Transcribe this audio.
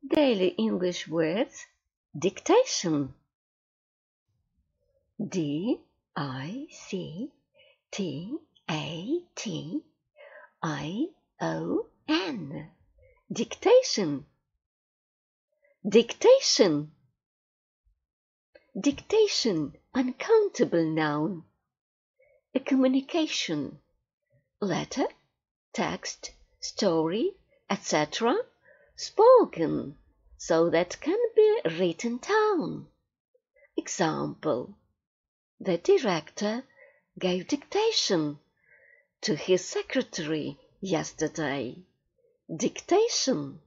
Daily English words. Dictation. D-I-C-T-A-T-I-O-N. Dictation. Dictation. Dictation, uncountable noun. A communication. Letter, text, story, etc. spoken, so that can be written down. Example: the director gave dictation to his secretary yesterday. Dictation.